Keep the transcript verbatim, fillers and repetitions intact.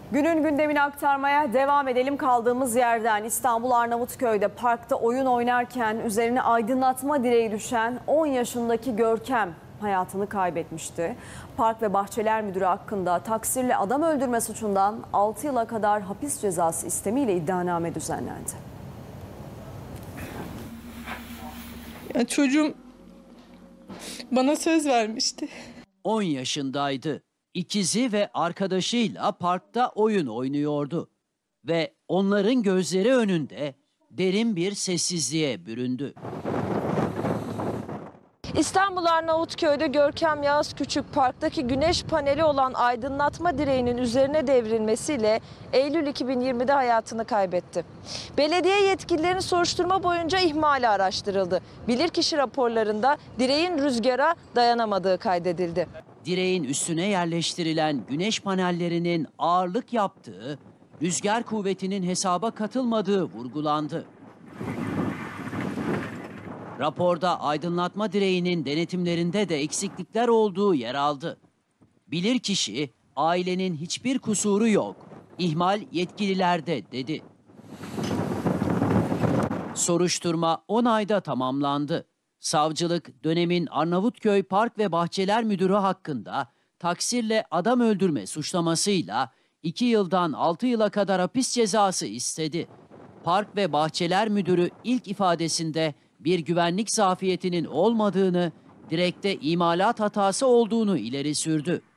Günün gündemini aktarmaya devam edelim kaldığımız yerden. İstanbul Arnavutköy'de parkta oyun oynarken üzerine aydınlatma direği düşen on yaşındaki Görkem hayatını kaybetmişti. Park ve Bahçeler Müdürü hakkında taksirle adam öldürme suçundan altı yıla kadar hapis cezası istemiyle iddianame düzenlendi. Ya çocuğum bana söz vermişti. on yaşındaydı. İkizi ve arkadaşıyla parkta oyun oynuyordu. Ve onların gözleri önünde derin bir sessizliğe büründü. İstanbul Arnavutköy'de Görkem Yağız Küçük parktaki güneş paneli olan aydınlatma direğinin üzerine devrilmesiyle Eylül iki bin yirmide hayatını kaybetti. Belediye yetkililerinin soruşturma boyunca ihmali araştırıldı. Bilirkişi raporlarında direğin rüzgara dayanamadığı kaydedildi. Direğin üstüne yerleştirilen güneş panellerinin ağırlık yaptığı, rüzgar kuvvetinin hesaba katılmadığı vurgulandı. Raporda aydınlatma direğinin denetimlerinde de eksiklikler olduğu yer aldı. Bilirkişi, ailenin hiçbir kusuru yok, ihmal yetkililerde dedi. Soruşturma on ayda tamamlandı. Savcılık dönemin Arnavutköy Park ve Bahçeler Müdürü hakkında taksirle adam öldürme suçlamasıyla iki yıldan altı yıla kadar hapis cezası istedi. Park ve Bahçeler Müdürü ilk ifadesinde bir güvenlik zafiyetinin olmadığını, direkte imalat hatası olduğunu ileri sürdü.